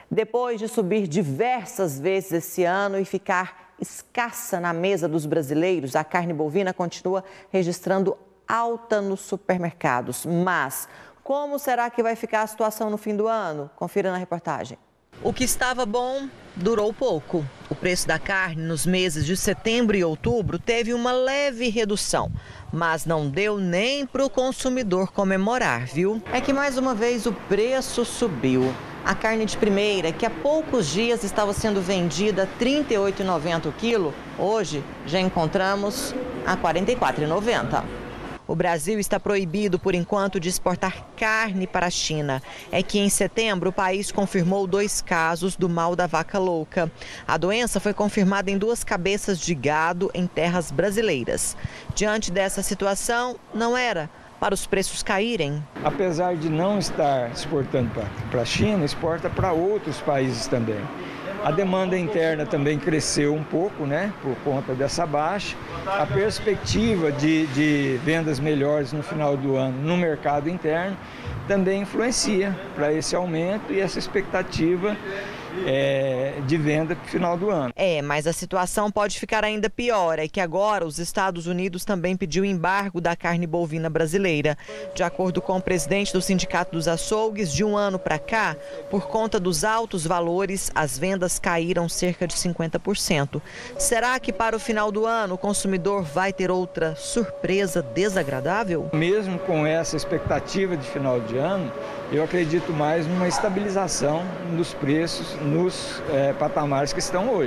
Depois de subir diversas vezes esse ano e ficar escassa na mesa dos brasileiros, a carne bovina continua registrando alta nos supermercados. Mas como será que vai ficar a situação no fim do ano? Confira na reportagem. O que estava bom durou pouco. O preço da carne nos meses de setembro e outubro teve uma leve redução, mas não deu nem para o consumidor comemorar, viu? É que mais uma vez o preço subiu. A carne de primeira, que há poucos dias estava sendo vendida a R$ 38,90 o quilo, hoje já encontramos a R$ 44,90. O Brasil está proibido, por enquanto, de exportar carne para a China. É que em setembro o país confirmou 2 casos do mal da vaca louca. A doença foi confirmada em 2 cabeças de gado em terras brasileiras. Diante dessa situação, não era para os preços caírem. Apesar de não estar exportando para a China, exporta para outros países também. A demanda interna também cresceu um pouco, né, por conta dessa baixa. A perspectiva de vendas melhores no final do ano no mercado interno também influencia para esse aumento e essa expectativa de venda para o final do ano. Mas a situação pode ficar ainda pior. É que agora os Estados Unidos também pediu embargo da carne bovina brasileira. De acordo com o presidente do Sindicato dos Açougues, de um ano para cá, por conta dos altos valores, as vendas caíram cerca de 50%. Será que para o final do ano o consumidor vai ter outra surpresa desagradável? Mesmo com essa expectativa de final de ano, eu acredito mais numa estabilização dos preços nos patamares que estão hoje.